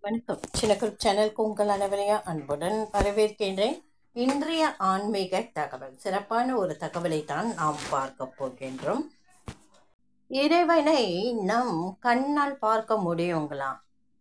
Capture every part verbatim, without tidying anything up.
வணக்கம். சின்னக்குருப் சேனலுக்கு உங்கள் அனைவரையும் அன்புடன் வரவேற்கின்றேன். இன்றைய ஆன்மீக தகவல் சிறப்பான ஒரு தகவலை தான் நாம் பார்க்க போகின்றோம். இறைவனை நம் கண்ணால் பார்க்க முடியுங்களா?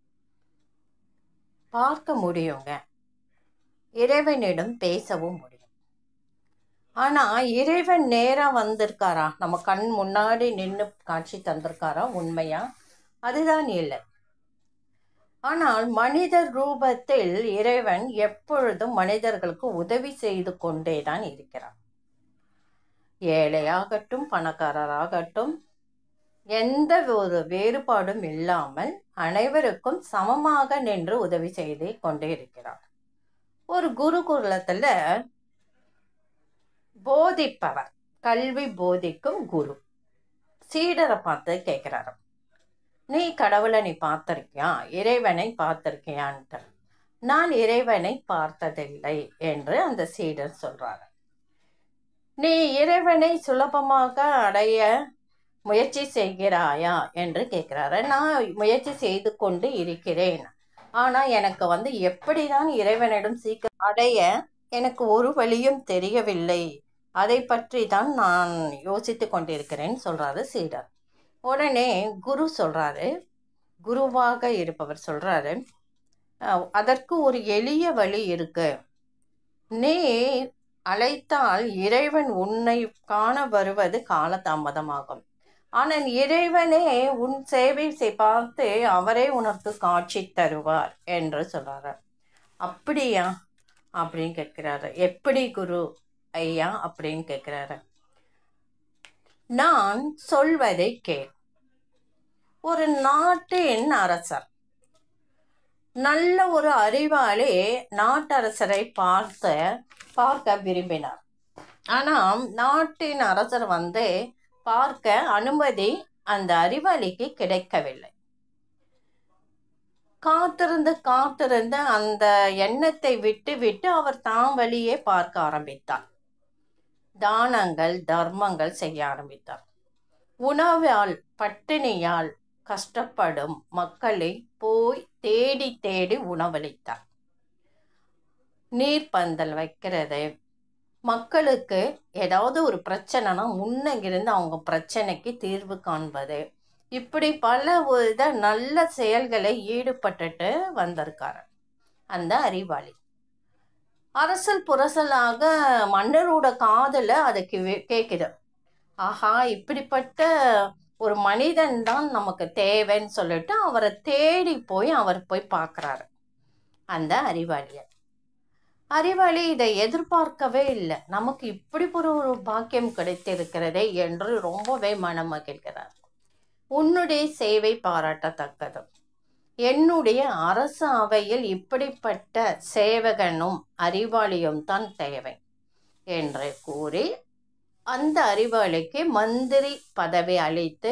பார்க்க முடியுங்க. இறைவனிடம் பேசவும் முடியும். ஆனா இறைவன் நேரா வந்திருக்காரா? நம்ம கண் முன்னாடி நின்று காட்சி தந்திருக்காரா? உண்மையா? அதுதான் இல்லை. ஆனால் மனிதர் ரூபத்தில் இறைவன் எப்பொழுதும் மனிதர்களுக்கு உதவி செய்து கொண்டேதான் இருக்கிறார். ஏழையாகட்டும் பணக்காரராகட்டும் எந்த ஒரு வேறுபாடும் இல்லாமல் அனைவருக்கும் சமமாக நின்று உதவி செய்து கொண்டே இருக்கிறார். ஒரு குருகுலத்துல போதிப்பவர், கல்வி போதிக்கும் குரு சீடரை பார்த்து கேட்கிறாரு, நீ கடவுளை நீ பார்த்திருக்கியா, இறைவனை பார்த்திருக்கியான்ட்டு. நான் இறைவனை பார்த்ததில்லை என்று அந்த சீடர் சொல்றாரு. நீ இறைவனை சுலபமாக அடைய முயற்சி செய்கிறாயா என்று கேட்கிறாரு. நான் முயற்சி செய்து கொண்டு இருக்கிறேன். ஆனா எனக்கு வந்து எப்படிதான் இறைவனிடம் சீக்கிரம் அடைய எனக்கு ஒரு வழியும் தெரியவில்லை. அதை பற்றி தான் நான் யோசித்து கொண்டிருக்கிறேன் சொல்றாரு சீடர். உடனே குரு சொல்றாரு, குருவாக இருப்பவர் சொல்றாரு, அதற்கு ஒரு எளிய வழி இருக்கு. நீ அழைத்தால் இறைவன் உன்னை காண வருவது காலதாமதமாகும். ஆனால் இறைவனே உன் சேவை பார்த்து அவரே உனக்கு காட்சி தருவார் என்று சொல்றாரு. அப்படியா அப்படின்னு கேட்கிறாரு. எப்படி குரு ஐயா அப்படின்னு கேட்கிறாரு. நான் சொல்வதை கேள். ஒரு நாட்டின் அரசர், நல்ல ஒரு அறிவாளி நாட்டரசரை பார்த்து பார்க்க விரும்பினார். ஆனால் நாட்டின் அரசர் வந்து பார்க்க அனுமதி அந்த அறிவாளிக்கு கிடைக்கவில்லை. காத்திருந்து காத்திருந்து அந்த எண்ணத்தை விட்டு விட்டு அவர் தாம் வழியே பார்க்க ஆரம்பித்தார். தானங்கள் தர்மங்கள் செய்ய ஆரம்பித்தார். உணவால் பட்டினியால் கஷ்டப்படும் மக்களை போய் தேடி தேடி உணவளித்தார். நீர்பந்தல் வைக்கிறது, மக்களுக்கு ஏதாவது ஒரு பிரச்சனைனா முன்ன இருந்து அவங்க பிரச்சனைக்கு தீர்வு காண்பது, இப்படி பல வித நல்ல செயல்களை ஈடுபட்டுட்டு வந்திருக்காரு அந்த அறிவாளி. அரசல் புரசலாக மன்னரோட காதுல அது கேட்குது. ஆஹா, இப்படிப்பட்ட ஒரு மனிதன் தான் நமக்கு தேவைன்னு சொல்லிட்டு அவரை தேடி போய் அவர் போய் பார்க்குறாரு அந்த அறிவாளியை. அறிவாளி இதை எதிர்பார்க்கவே இல்லை. நமக்கு இப்படி ஒரு ஒரு பாக்கியம் கிடைத்திருக்கிறதே என்று ரொம்பவே மனம் மகிழ்கிறார். உன்னுடைய சேவை பாராட்டத்தக்கது. என்னுடைய அரசு அவையில் இப்படிப்பட்ட சேவகனும் அறிவாளியும் தான் தேவை என்று கூறி அந்த அறிவாளிக்கு மந்திரி பதவி அளித்து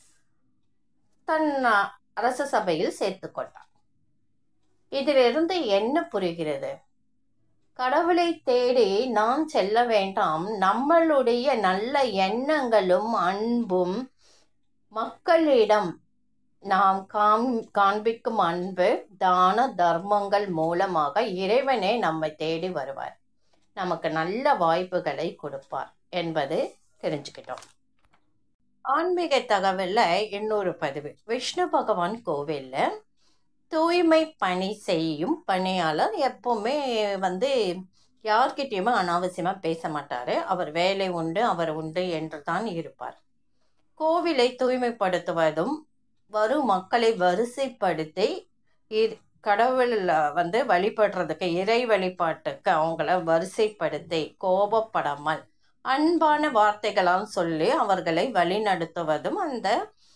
தன் அரச சபையில் சேர்த்து கொண்டார். இதிலிருந்து என்ன புரிகிறது? கடவுளை தேடி நாம் செல்ல வேண்டாம். நம்மளுடைய நல்ல எண்ணங்களும் அன்பும் மக்களிடம் நாம் காம் காண்பிக்கும் அன்பு தான தர்மங்கள் மூலமாக இறைவனே நம்மை தேடி வருவார், நமக்கு நல்ல வாய்ப்புகளை கொடுப்பார் என்பது தெரிஞ்சுக்கிட்டோம். ஆன்மீக தகவல்ல இன்னொரு பதிவு. விஷ்ணு பகவான் கோவில்ல தூய்மை பணி செய்யும் பணியாளர் எப்பவுமே வந்து யார்கிட்டயுமே அனாவசியமா பேச மாட்டாரு. அவர் வேலை உண்டு அவர் உண்டு என்று தான் இருப்பார். கோவிலை தூய்மைப்படுத்துவதும் வரும் மக்களை வரிசைப்படுத்தி கடவுள் வந்து வழிபடுறதுக்கு, இறை வழிபாட்டுக்கு அவங்கள வரிசைப்படுத்தி கோபப்படாமல் அன்பான வார்த்தைகளால் சொல்லி அவர்களை வழி நடத்துவதும் அந்த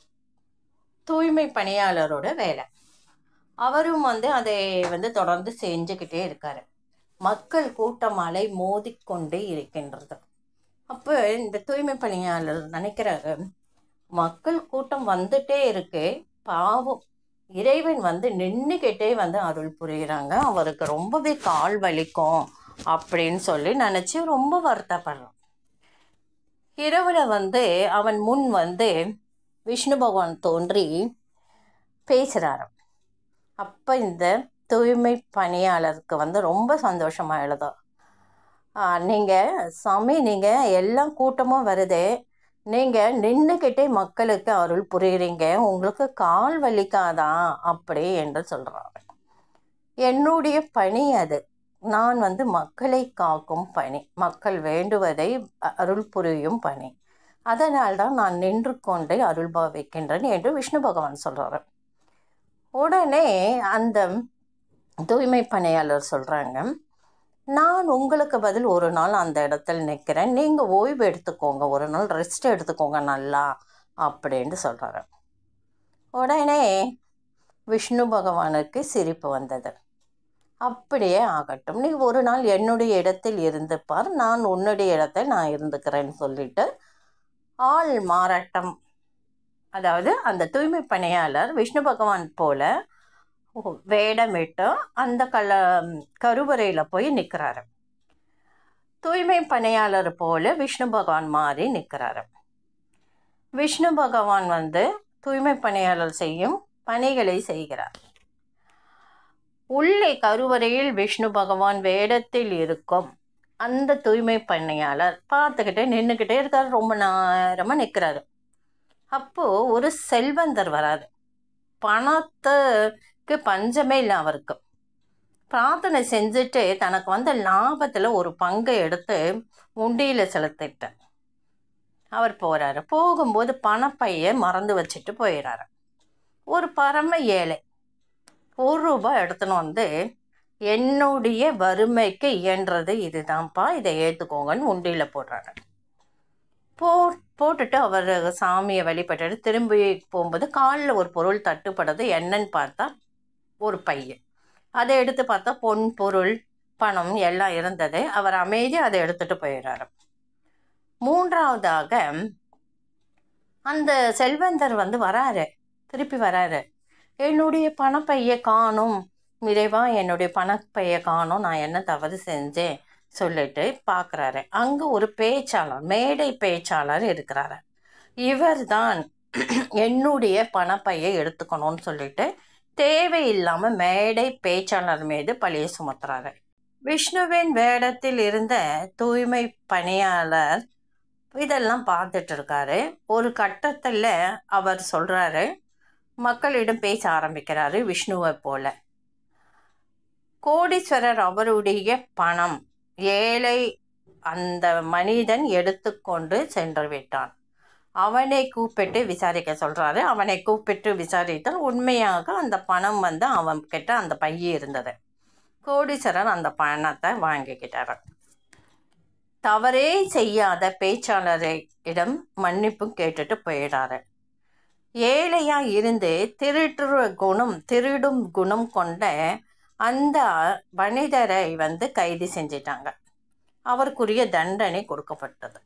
தூய்மை பணியாளரோட வேலை. அவரும் வந்து அதை வந்து தொடர்ந்து செஞ்சுக்கிட்டே இருக்காரு. மக்கள் கூட்டம் அலை மோதிக்கொண்டே இருக்கின்றது. அப்போ இந்த தூய்மை பணியாளர் நினைக்கிறாரு, மக்கள் கூட்டம் வந்துட்டே இருக்கு, பாவம் இறைவன் வந்து நின்றுக்கிட்டே வந்து அருள் புரிகிறாங்க, அவருக்கு ரொம்பவே கால் வலிக்கும் அப்படின்னு சொல்லி நினச்சி ரொம்ப வருத்தப்படுறான். இரவுல வந்து அவன் முன் வந்து விஷ்ணு பகவான் தோன்றி பேசுகிறாரு. அப்போ இந்த தூய்மை பணியாளருக்கு வந்து ரொம்ப சந்தோஷமாக எழுதும். நீங்கள் சாமி, நீங்கள் எல்லாம் கூட்டமாக வருதே, நீங்கள் நின்றுக்கிட்டே மக்களுக்கு அருள் புரியுறீங்க, உங்களுக்கு கால் வலிக்காதா அப்படி என்று சொல்கிறாங்க. என்னுடைய பணி அது. நான் வந்து மக்களை காக்கும் பணி, மக்கள் வேண்டுவதை அருள் புரியும் பணி. அதனால்தான் நான் நின்று கொண்டே அருள் பாவிக்கின்றேன் என்று விஷ்ணு பகவான் சொல்கிறார். உடனே அந்த தூய்மை பணியாளர் சொல்கிறாங்க, நான் உங்களுக்கு பதில் ஒரு நாள் அந்த இடத்துல நிற்கிறேன், நீங்கள் ஓய்வு எடுத்துக்கோங்க, ஒரு நாள் ரெஸ்ட் எடுத்துக்கோங்க நல்லா அப்படின்னு சொல்கிறாரு. உடனே விஷ்ணு பகவானுக்கு சிரிப்பு வந்தது. அப்படியே ஆகட்டும், நீ ஒரு நாள் என்னுடைய இடத்தில் இருந்துப்பார், நான் உன்னுடைய இடத்தில் நான் இருந்துக்கிறேன்னு சொல்லிட்டு ஆள் மாறாட்டம், அதாவது அந்த தூய்மை பணியாளர் விஷ்ணு பகவான் போல வேடமிட்டு அந்த கல கருவறையில் போய் நிற்கிறாரு. தூய்மை பணியாளர் போல விஷ்ணு பகவான் மாறி நிற்கிறாரு. விஷ்ணு பகவான் வந்து தூய்மை பணியாளர் செய்யும் பணிகளை செய்கிறார். உள்ளே கருவறையில் விஷ்ணு பகவான் வேடத்தில் இருக்கும் அந்த தூய்மை பணியாளர் பார்த்துக்கிட்டே நின்றுக்கிட்டே இருக்கார். ரொம்ப நேரமாக நிற்கிறாரு. அப்போது ஒரு செல்வந்தர் வராது. பணத்துக்கு பஞ்சமே இல்லை அவருக்கு. பிரார்த்தனை செஞ்சுட்டு தனக்கு வந்த லாபத்தில் ஒரு பங்கை எடுத்து உண்டியில் செலுத்திட்டார். அவர் போகிறாரு. போகும்போது பணப்பையை மறந்து வச்சுட்டு போயிடுறாரு. ஒரு பரம ஏழை ஒரு ரூபாய் எடுத்துன்னு வந்து, என்னுடைய வறுமைக்கு இயன்றது இதுதான்ப்பா, இதை ஏற்றுக்கோங்கன்னு உண்டியில் போடுறாரு. போ போட்டுட்டு அவர் சாமியை வழிபட்டுட்டு திரும்பி போகும்போது காலில் ஒரு பொருள் தட்டுப்படுது. என்னன்னு பார்த்தா ஒரு பையன். அதை எடுத்து பார்த்தா பொன் பொருள் பணம் எல்லாம் இருந்தது. அவர் அமைதியாக அதை எடுத்துகிட்டு போயிடுறாரு. மூன்றாவதாக அந்த செல்வந்தர் வந்து வராரு, திருப்பி வராரு. என்னுடைய பணப்பையை காணும் இறைவா, என்னுடைய பணப்பையை காணும், நான் என்ன தவறு செஞ்சேன் சொல்லிட்டு பார்க்குறாரு. அங்கே ஒரு பேச்சாளர், மேடை பேச்சாளர் இருக்கிறாரு. இவர் தான் என்னுடைய பணப்பையை எடுத்துக்கணும்னு சொல்லிட்டு தேவையில்லாமல் மேடை பேச்சாளர் மீது பழியை சுமத்துறாரு. விஷ்ணுவின் வேடத்தில் இருந்த தூய்மை பணியாளர் இதெல்லாம் பார்த்துட்டு இருக்காரு. ஒரு கட்டத்தில் அவர் சொல்கிறாரு, மக்களிடம் பேச ஆரம்பிக்கிறாரு விஷ்ணுவை போல. கோடீஸ்வரர் அவருடைய பணம் ஏழை அந்த மனிதன் எடுத்துக்கொண்டு சென்று விட்டான். அவனை கூப்பிட்டு விசாரிக்க சொல்கிறாரு. அவனை கூப்பிட்டு விசாரித்தால் உண்மையாக அந்த பணம் வந்து அவன் கிட்ட அந்த பைய இருந்தது. கோடீஸ்வரர் அந்த பணத்தை வாங்கிக்கிட்டார். தவறே செய்யாத பேச்சாளரிடம் மன்னிப்பு கேட்டுட்டு போயிடாரு. ஏழையா இருந்து திருட்டு குணம் திருடும் குணம் கொண்ட அந்த மனிதரை வந்து கைது செஞ்சிட்டாங்க. அவருக்குரிய தண்டனை கொடுக்கப்பட்டது.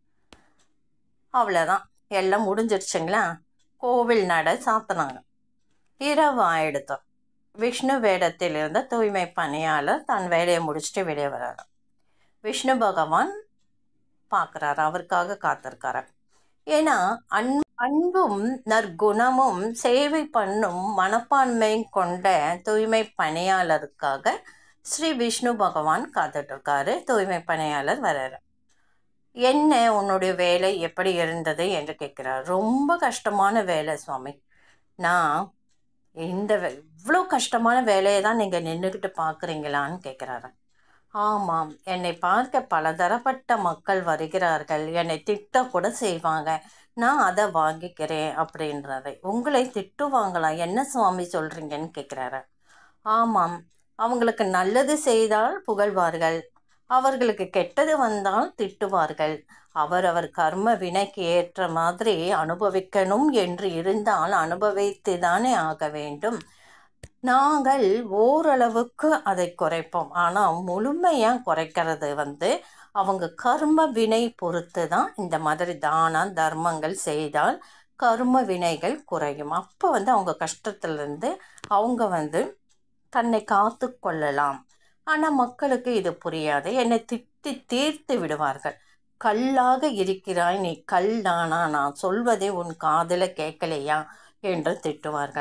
அவ்வளோதான், எல்லாம் முடிஞ்சிருச்சுங்களா. கோவில் நட சாத்தினாங்க. இரவு ஆயிடுத்தோம். விஷ்ணு வேடத்தில் இருந்த தூய்மை பணியாளர் தன் வேலையை முடிச்சுட்டு வெளியே வர்றாரு. விஷ்ணு பகவான் பார்க்குறாரு, அவருக்காக காத்திருக்காரு. ஏன்னா அன் அன்பும் நற்குணமும் சேவை பண்ணும் மனப்பான்மை கொண்ட தூய்மை பணியாளருக்காக ஸ்ரீ விஷ்ணு பகவான் காத்துட்ருக்காரு. தூய்மை பணியாளர் வர்றாரு. என்ன உன்னுடைய வேலை எப்படி இருந்தது என்று கேட்குறார். ரொம்ப கஷ்டமான வேலை சுவாமி, நான் இந்த இவ்வளோ கஷ்டமான வேலையை தான் நீங்கள் நின்றுக்கிட்டு பார்க்குறீங்களான்னு கேட்குறாரு. ஆமாம், என்னை பார்க்க பலதரப்பட்ட மக்கள் வருகிறார்கள், என்னை திட்ட கூட செய்வாங்க, நான் அதை வாங்கிக்கிறேன் அப்படின்றது. உங்களை திட்டுவாங்களா, என்ன சுவாமி சொல்கிறீங்கன்னு கேட்குறாரு. ஆமாம், அவங்களுக்கு நல்லது செய்தால் புகழ்வார்கள், அவர்களுக்கு கெட்டது வந்தால் திட்டுவார்கள். அவரவர் கர்ம வினைக்கு ஏற்ற மாதிரி அனுபவிக்கணும் என்று இருந்தால் அனுபவித்து தானே ஆக வேண்டும். நாங்கள் ஓரளவுக்கு அதை குறைப்போம், ஆனால் முழுமையாக குறைக்கிறது வந்து அவங்க கர்ம வினை பொறுத்து தான். இந்த மாதிரி தான தர்மங்கள் செய்தால் கர்ம வினைகள் குறையும். அப்போ வந்து அவங்க கஷ்டத்துலேருந்து அவங்க வந்து தன்னை காத்து கொள்ளலாம். ஆனால் மக்களுக்கு இது புரியாது. என்னை திட்டி தீர்த்து விடுவார்கள். கல்லாக இருக்கிறாய் நீ, கல்லானா, நான் சொல்வதை உன் காதில் கேட்கலையா என்று திட்டுவார்கள்.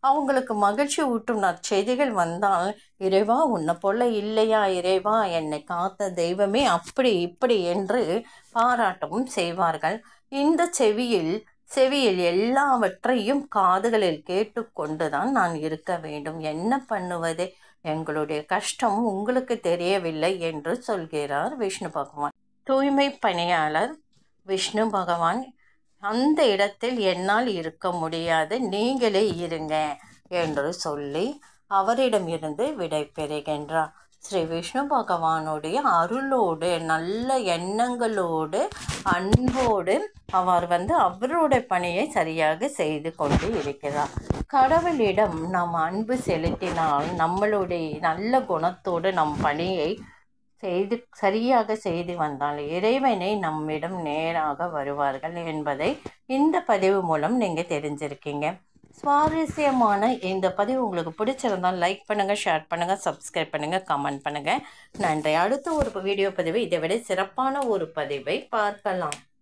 அவங்களுக்கு மகிழ்ச்சி ஊட்டும் நற்செய்திகள் வந்தால், இறைவா உன்னை போல இல்லையா, இறைவா என்னை காத்த தெய்வமே, அப்படி இப்படி என்று பாராட்டவும் செய்வார்கள். இந்த செவியில் செவியில் எல்லாவற்றையும் காதுகளில் கேட்டுக்கொண்டு தான் நான் இருக்க வேண்டும். என்ன பண்ணுவது, எங்களுடைய கஷ்டம் உங்களுக்கு தெரியவில்லை என்று சொல்கிறார் விஷ்ணு பகவான். தூய்மை பணியாளர் விஷ்ணு பகவான் அந்த இடத்தில் என்னால் இருக்க முடியாது, நீங்களே இருங்க என்று சொல்லி அவரிடமிருந்து விடை பெறுகின்றார். ஸ்ரீ விஷ்ணு பகவானுடைய அருளோடு, நல்ல எண்ணங்களோடு, அன்போடு அவர் வந்து அவருடைய பணியை சரியாக செய்து கொண்டு இருக்கிறார். கடவுளிடம் நாம் அன்பு செலுத்தினால், நம்மளுடைய நல்ல குணத்தோடு நம் பணியை செய்து சரியாக செய்து வந்தால் இறைவனை நம்மிடம் நேராக வருவார்கள் என்பதை இந்த பதிவு மூலம் நீங்கள் தெரிஞ்சிருக்கீங்க. சுவாரஸ்யமான இந்த பதிவு உங்களுக்கு பிடிச்சிருந்தால் லைக் பண்ணுங்கள், ஷேர் பண்ணுங்கள், சப்ஸ்கிரைப் பண்ணுங்கள், கமெண்ட் பண்ணுங்கள். நன்றி. அடுத்த ஒரு வீடியோ பதிவு இதை விட சிறப்பான ஒரு பதிவை பார்க்கலாம்.